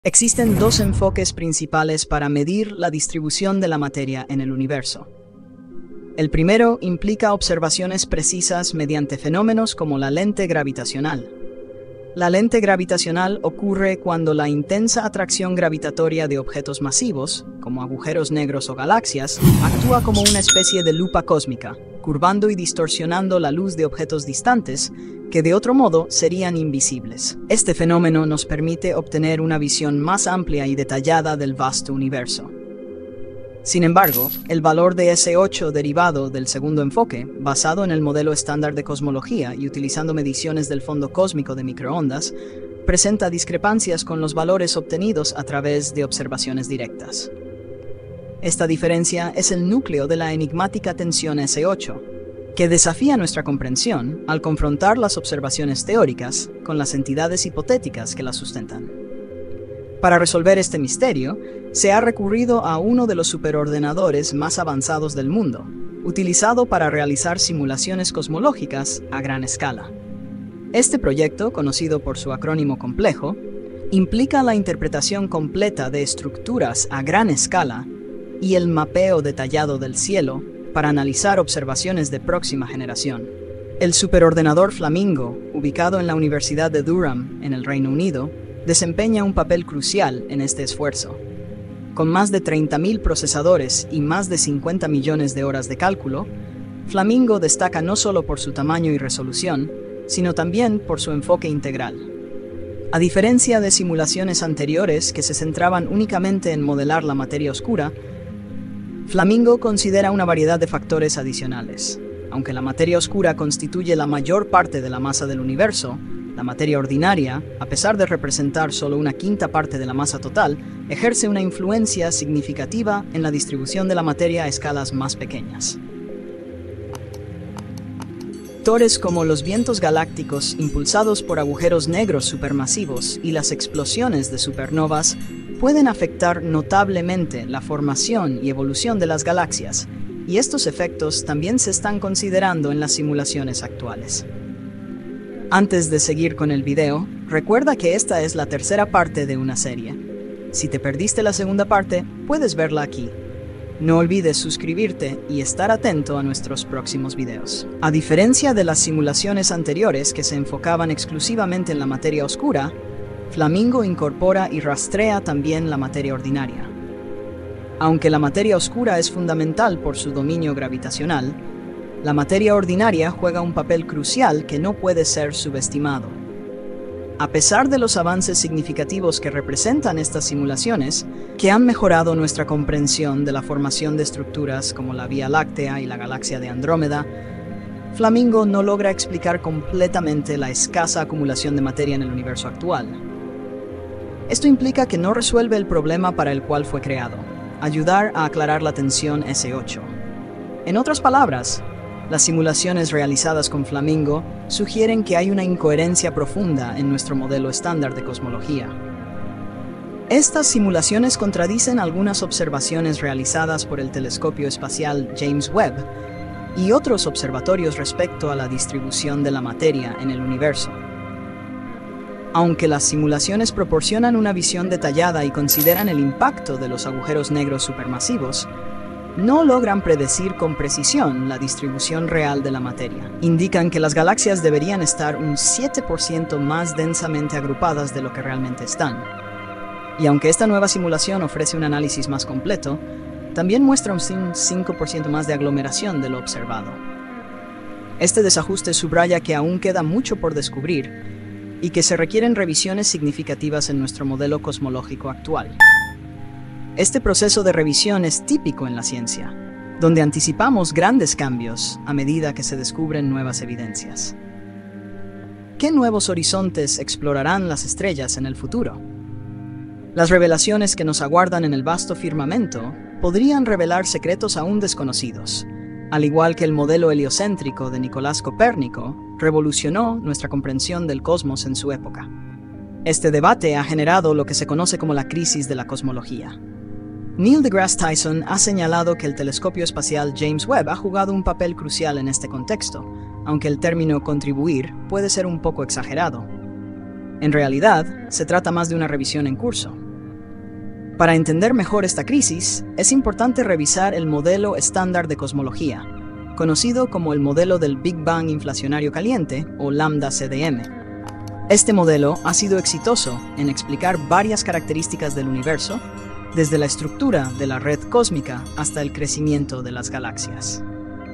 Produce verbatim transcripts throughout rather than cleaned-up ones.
Existen dos enfoques principales para medir la distribución de la materia en el universo. El primero implica observaciones precisas mediante fenómenos como la lente gravitacional. La lente gravitacional ocurre cuando la intensa atracción gravitatoria de objetos masivos, como agujeros negros o galaxias, actúa como una especie de lupa cósmica, curvando y distorsionando la luz de objetos distantes, que de otro modo serían invisibles. Este fenómeno nos permite obtener una visión más amplia y detallada del vasto universo. Sin embargo, el valor de ese ocho derivado del segundo enfoque, basado en el modelo estándar de cosmología y utilizando mediciones del fondo cósmico de microondas, presenta discrepancias con los valores obtenidos a través de observaciones directas. Esta diferencia es el núcleo de la enigmática tensión ese ocho, que desafía nuestra comprensión al confrontar las observaciones teóricas con las entidades hipotéticas que las sustentan. Para resolver este misterio, se ha recurrido a uno de los superordenadores más avanzados del mundo, utilizado para realizar simulaciones cosmológicas a gran escala. Este proyecto, conocido por su acrónimo complejo, implica la interpretación completa de estructuras a gran escala y el mapeo detallado del cielo para analizar observaciones de próxima generación. El superordenador Flamingo, ubicado en la Universidad de Durham, en el Reino Unido, desempeña un papel crucial en este esfuerzo. Con más de treinta mil procesadores y más de cincuenta millones de horas de cálculo, Flamingo destaca no solo por su tamaño y resolución, sino también por su enfoque integral. A diferencia de simulaciones anteriores que se centraban únicamente en modelar la materia oscura, Flamingo considera una variedad de factores adicionales. Aunque la materia oscura constituye la mayor parte de la masa del universo, la materia ordinaria, a pesar de representar solo una quinta parte de la masa total, ejerce una influencia significativa en la distribución de la materia a escalas más pequeñas. Factores como los vientos galácticos impulsados por agujeros negros supermasivos y las explosiones de supernovas pueden afectar notablemente la formación y evolución de las galaxias, y estos efectos también se están considerando en las simulaciones actuales. Antes de seguir con el video, recuerda que esta es la tercera parte de una serie. Si te perdiste la segunda parte, puedes verla aquí. No olvides suscribirte y estar atento a nuestros próximos videos. A diferencia de las simulaciones anteriores que se enfocaban exclusivamente en la materia oscura, Flamingo incorpora y rastrea también la materia ordinaria. Aunque la materia oscura es fundamental por su dominio gravitacional, la materia ordinaria juega un papel crucial que no puede ser subestimado. A pesar de los avances significativos que representan estas simulaciones, que han mejorado nuestra comprensión de la formación de estructuras como la Vía Láctea y la galaxia de Andrómeda, Flamingo no logra explicar completamente la escasa acumulación de materia en el universo actual. Esto implica que no resuelve el problema para el cual fue creado: ayudar a aclarar la tensión ese ocho. En otras palabras, las simulaciones realizadas con Flamingo sugieren que hay una incoherencia profunda en nuestro modelo estándar de cosmología. Estas simulaciones contradicen algunas observaciones realizadas por el telescopio espacial James Webb y otros observatorios respecto a la distribución de la materia en el universo. Aunque las simulaciones proporcionan una visión detallada y consideran el impacto de los agujeros negros supermasivos, no logran predecir con precisión la distribución real de la materia. Indican que las galaxias deberían estar un siete por ciento más densamente agrupadas de lo que realmente están. Y aunque esta nueva simulación ofrece un análisis más completo, también muestra un cinco por ciento más de aglomeración de lo observado. Este desajuste subraya que aún queda mucho por descubrir y que se requieren revisiones significativas en nuestro modelo cosmológico actual. Este proceso de revisión es típico en la ciencia, donde anticipamos grandes cambios a medida que se descubren nuevas evidencias. ¿Qué nuevos horizontes explorarán las estrellas en el futuro? Las revelaciones que nos aguardan en el vasto firmamento podrían revelar secretos aún desconocidos, al igual que el modelo heliocéntrico de Nicolás Copérnico revolucionó nuestra comprensión del cosmos en su época. Este debate ha generado lo que se conoce como la crisis de la cosmología. Neil deGrasse Tyson ha señalado que el telescopio espacial James Webb ha jugado un papel crucial en este contexto, aunque el término contribuir puede ser un poco exagerado. En realidad, se trata más de una revisión en curso. Para entender mejor esta crisis, es importante revisar el modelo estándar de cosmología, conocido como el modelo del Big Bang inflacionario caliente o lambda C D M. Este modelo ha sido exitoso en explicar varias características del universo, desde la estructura de la red cósmica hasta el crecimiento de las galaxias.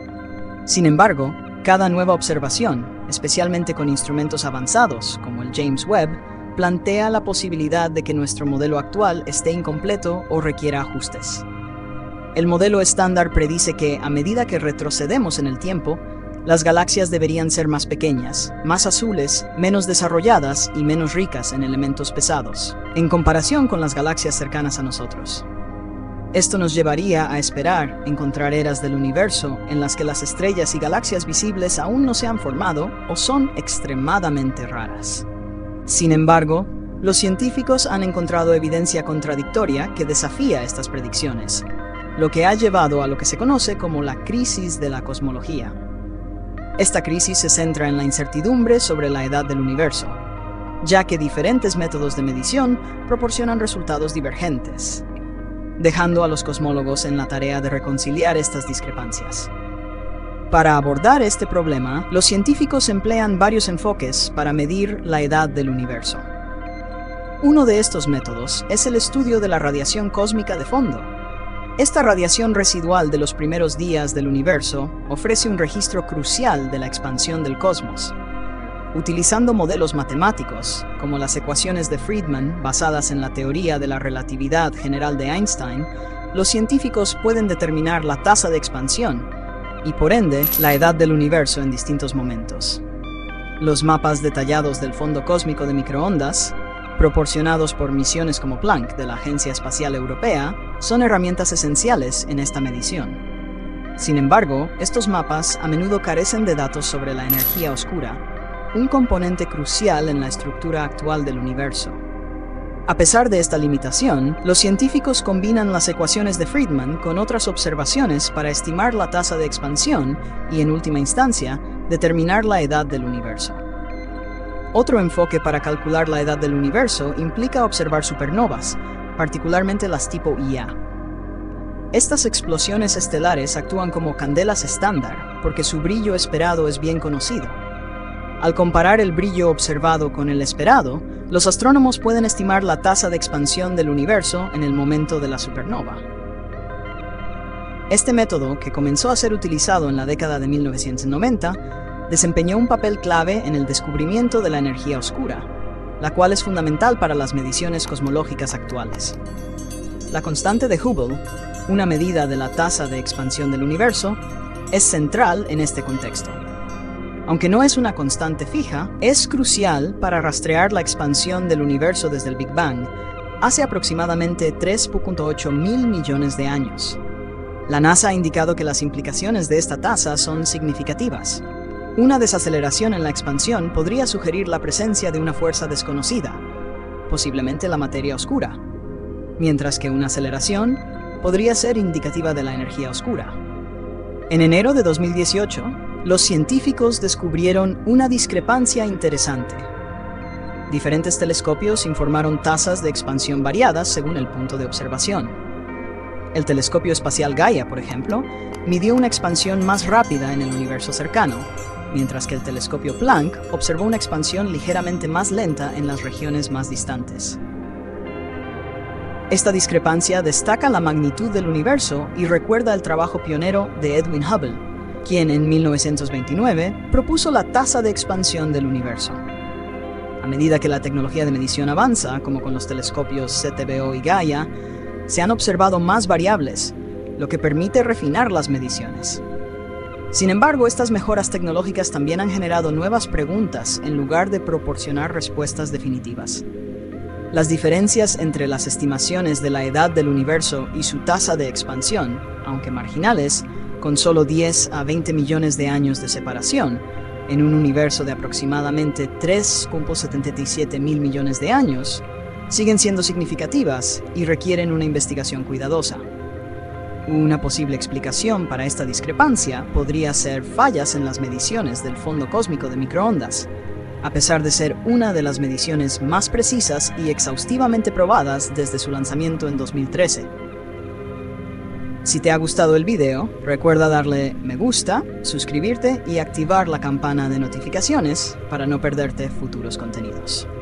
Sin embargo, cada nueva observación, especialmente con instrumentos avanzados como el James Webb, plantea la posibilidad de que nuestro modelo actual esté incompleto o requiera ajustes. El modelo estándar predice que, a medida que retrocedemos en el tiempo, las galaxias deberían ser más pequeñas, más azules, menos desarrolladas y menos ricas en elementos pesados, en comparación con las galaxias cercanas a nosotros. Esto nos llevaría a esperar encontrar eras del universo en las que las estrellas y galaxias visibles aún no se han formado o son extremadamente raras. Sin embargo, los científicos han encontrado evidencia contradictoria que desafía estas predicciones, lo que ha llevado a lo que se conoce como la crisis de la cosmología. Esta crisis se centra en la incertidumbre sobre la edad del universo, ya que diferentes métodos de medición proporcionan resultados divergentes, dejando a los cosmólogos en la tarea de reconciliar estas discrepancias. Para abordar este problema, los científicos emplean varios enfoques para medir la edad del universo. Uno de estos métodos es el estudio de la radiación cósmica de fondo. Esta radiación residual de los primeros días del universo ofrece un registro crucial de la expansión del cosmos. Utilizando modelos matemáticos, como las ecuaciones de Friedmann basadas en la teoría de la relatividad general de Einstein, los científicos pueden determinar la tasa de expansión y, por ende, la edad del universo en distintos momentos. Los mapas detallados del fondo cósmico de microondas, proporcionados por misiones como Planck de la Agencia Espacial Europea, son herramientas esenciales en esta medición. Sin embargo, estos mapas a menudo carecen de datos sobre la energía oscura, un componente crucial en la estructura actual del universo. A pesar de esta limitación, los científicos combinan las ecuaciones de Friedmann con otras observaciones para estimar la tasa de expansión y, en última instancia, determinar la edad del universo. Otro enfoque para calcular la edad del universo implica observar supernovas, particularmente las tipo I A. Estas explosiones estelares actúan como candelas estándar porque su brillo esperado es bien conocido. Al comparar el brillo observado con el esperado, los astrónomos pueden estimar la tasa de expansión del universo en el momento de la supernova. Este método, que comenzó a ser utilizado en la década de mil novecientos noventa, desempeñó un papel clave en el descubrimiento de la energía oscura, la cual es fundamental para las mediciones cosmológicas actuales. La constante de Hubble, una medida de la tasa de expansión del universo, es central en este contexto. Aunque no es una constante fija, es crucial para rastrear la expansión del universo desde el Big Bang, hace aproximadamente tres punto ocho mil millones de años. La NASA ha indicado que las implicaciones de esta tasa son significativas. Una desaceleración en la expansión podría sugerir la presencia de una fuerza desconocida, posiblemente la materia oscura, mientras que una aceleración podría ser indicativa de la energía oscura. En enero de dos mil dieciocho, los científicos descubrieron una discrepancia interesante. Diferentes telescopios informaron tasas de expansión variadas según el punto de observación. El telescopio espacial Gaia, por ejemplo, midió una expansión más rápida en el universo cercano, mientras que el telescopio Planck observó una expansión ligeramente más lenta en las regiones más distantes. Esta discrepancia destaca la magnitud del universo y recuerda el trabajo pionero de Edwin Hubble, quien en mil novecientos veintinueve propuso la tasa de expansión del universo. A medida que la tecnología de medición avanza, como con los telescopios C T B O y Gaia, se han observado más variables, lo que permite refinar las mediciones. Sin embargo, estas mejoras tecnológicas también han generado nuevas preguntas en lugar de proporcionar respuestas definitivas. Las diferencias entre las estimaciones de la edad del universo y su tasa de expansión, aunque marginales, con solo diez a veinte millones de años de separación, en un universo de aproximadamente tres punto setenta y siete mil millones de años, siguen siendo significativas y requieren una investigación cuidadosa. Una posible explicación para esta discrepancia podría ser fallas en las mediciones del fondo cósmico de microondas, a pesar de ser una de las mediciones más precisas y exhaustivamente probadas desde su lanzamiento en dos mil trece. Si te ha gustado el video, recuerda darle me gusta, suscribirte y activar la campana de notificaciones para no perderte futuros contenidos.